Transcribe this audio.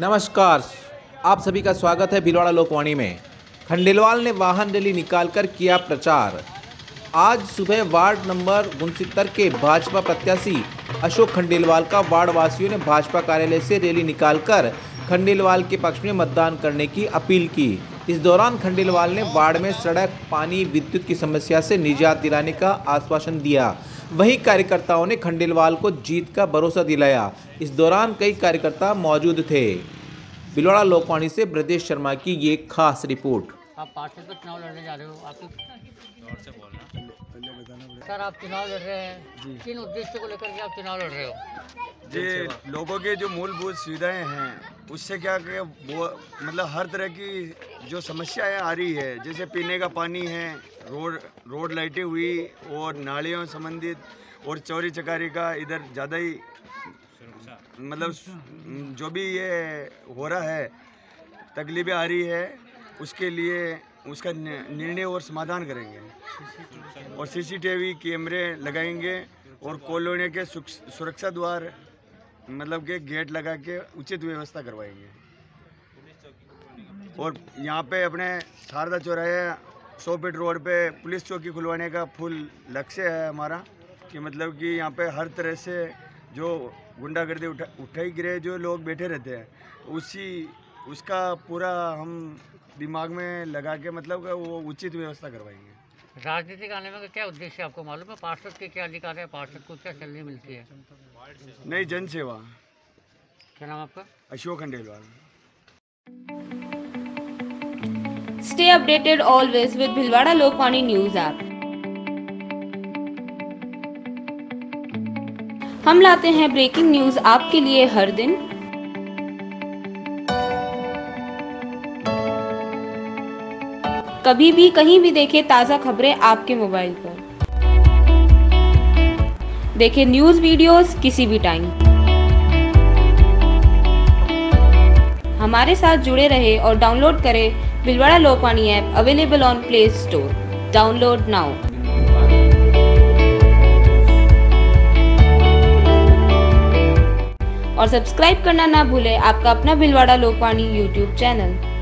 नमस्कार, आप सभी का स्वागत है भीलवाड़ा लोकवाणी में। खंडेलवाल ने वाहन रैली निकालकर किया प्रचार। आज सुबह वार्ड नंबर 69 के भाजपा प्रत्याशी अशोक खंडेलवाल का वार्ड वासियों ने भाजपा कार्यालय से रैली निकालकर खंडेलवाल के पक्ष में मतदान करने की अपील की। इस दौरान खंडेलवाल ने वार्ड में सड़क, पानी, विद्युत की समस्या से निजात दिलाने का आश्वासन दिया। वहीं कार्यकर्ताओं ने खंडेलवाल को जीत का भरोसा दिलाया। इस दौरान कई कार्यकर्ता मौजूद थे। भीलवाड़ा लोकवाणी से ब्रजेश शर्मा की ये खास रिपोर्ट। आप पार्टी पर चुनाव लड़ने जा रहे हो, आपकी सर आप चुनाव लड़ रहे हैं, किन उद्देश्य को लेकर के आप चुनाव लड़ रहे हो? जी, लोगों के जो मूलभूत सुविधाएं हैं उससे क्या कि वो मतलब हर तरह की जो समस्याएं आ रही है, जैसे पीने का पानी है, रोड लाइटें हुई और नालियों संबंधित और चोरी चकारी का इधर ज़्यादा ही मतलब जो भी ये हो रहा है, तकलीफें आ रही है, उसके लिए उसका निर्णय और समाधान करेंगे और सीसीटीवी कैमरे लगाएंगे और कॉलोनी के सुरक्षा द्वार मतलब के गेट लगा के उचित व्यवस्था करवाएंगे। और यहाँ पे अपने शारदा चौराहे 100 फीट रोड पे पुलिस चौकी खुलवाने का फुल लक्ष्य है हमारा, कि मतलब कि यहाँ पे हर तरह से जो गुंडागर्दी उठाई गिरे जो लोग बैठे रहते हैं उसका पूरा हम दिमाग में लगा के मतलब वो उचित व्यवस्था करवाएंगे। राजनीतिक आने में क्या उद्देश्य आपको मालूम है? पार्षद के क्या अधिकार है, पार्षद को क्या सैलरी मिलती है? नहीं, जन सेवा। क्या नाम आपका? Ashok Khandelwal. Stay updated always with Bhilwara Lokvani News app. हम लाते हैं ब्रेकिंग न्यूज आपके लिए हर दिन। कभी भी कहीं भी देखें ताज़ा खबरें आपके मोबाइल पर। देखें न्यूज वीडियोस किसी भी टाइम। हमारे साथ जुड़े रहे और डाउनलोड करें Bhilwara Lokvani app, available on Play Store. Download now. और सब्सक्राइब करना ना भूलें आपका अपना भीलवाड़ा लोकवाणी यूट्यूब चैनल।